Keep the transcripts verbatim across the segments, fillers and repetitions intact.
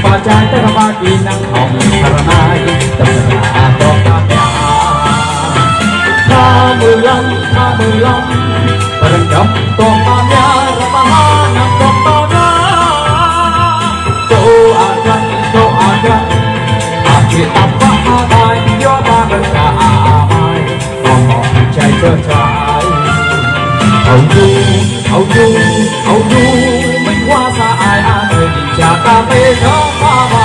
ba trai tới ba kỳ năng hồng saranai tâm là to ta mẹ ba mươi lăm ba mươi lăm barang jam to ta mẹ ba năm to to na cậu akan cậu akan akhir tanpa hai do ba berkah amai ngomong cai cai hầu du hầu du hầu du mình qua xa ai ai đời nhìn cha ta mê đó ba ba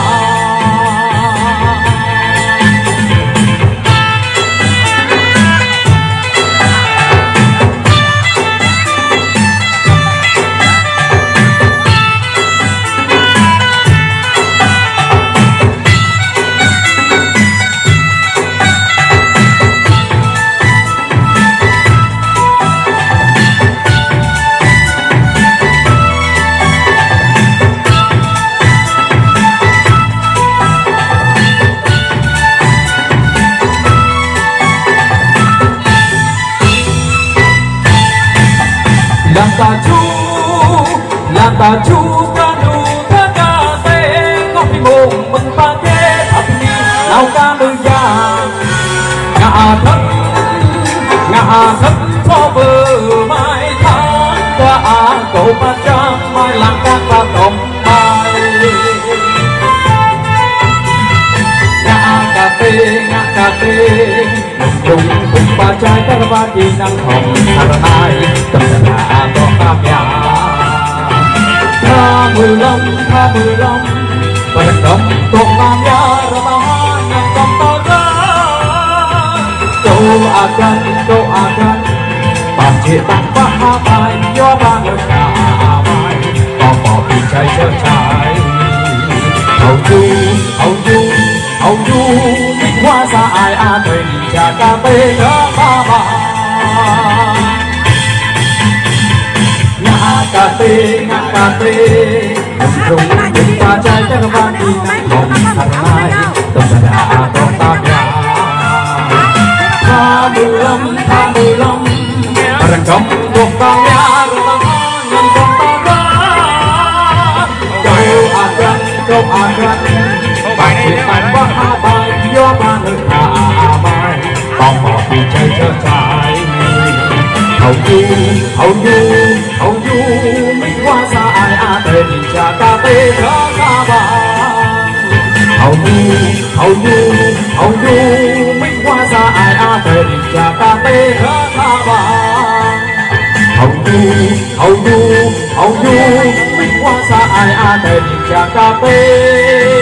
Lantaju, lantaju kanu kagate ngopi mong mengpake tapi lau kanu ya ngã thất ngã thất cho bờ mai tháng qua cầu ba trăm mai làm các ba tổng mai ngã cà phê ngã cà phê cùng cùng ba trai các ba kỳ năng hồng saranai tâm là to ta mẹ ba mươi lăm ba mươi lăm barang jam to ta mẹ ba năm trăm to ra cậu akan cậu akan pasti tanpa hai do ba người cả mai có bỏ vì trái chơi trái hầu du hầu du hầu du mình hoa xa ai a thời nhìn cha cà phê đó ba ba ngã cà phê ngã cà phê rung rung ba trai các bạn đi nắng hồng saranai tâm là to ta mẹ ba mươi lăm ba mươi lăm barang jam to ta mẹ năm trăm ta ra kau akan kau akan pasti tanpa hai do ba người cả mai còn bỏ vì chơi chơi trái hầu du hầu du hầu du mình qua xa ai a đời nhìn cha cà phê đó ta ba hầu du hầu du hầu du mình qua xa ai a đời nhìn cha cà phê đó ta ba hầu du hầu du hầu du mình qua xa ai a đời nhìn cha cà phê